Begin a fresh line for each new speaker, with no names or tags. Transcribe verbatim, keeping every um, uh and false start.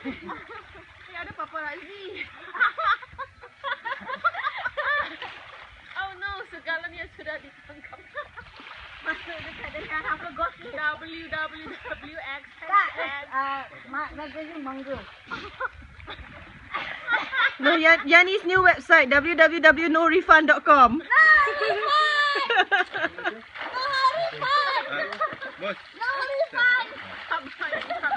Ni ada paparazzi. Oh no, segalanya sudah ditangkap. Masuk dekat dengan apa gosip W W W X.
Tak, uh, mak magazine mangga.
No, Yan Yanni's new website w w w dot no refund dot com.
No refund! No refund!
Bos.
No refund!
Tak boleh.